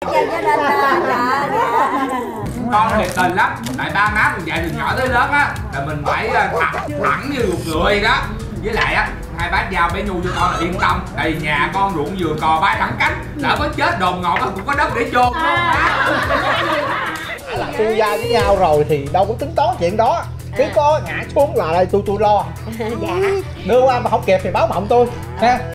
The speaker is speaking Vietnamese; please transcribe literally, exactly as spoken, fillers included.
Con thiệt tình lắm, tại ba má mình dạy từ nhỏ tới lớn á là mình phải thẳng, thẳng như ruột người đó. Với lại á, hai bác giao bé Nhu cho con là yên tâm, tại vì nhà con ruộng vườn cò bay thẳng cánh, lỡ có chết đồn ngọt cũng có đất để chôn. Là tôi giao với nhau rồi thì đâu có tính toán chuyện đó. Cứ có ngã xuống là đây tôi tôi lo. Dạ. Đưa qua mà không kịp thì báo mộng tôi ha.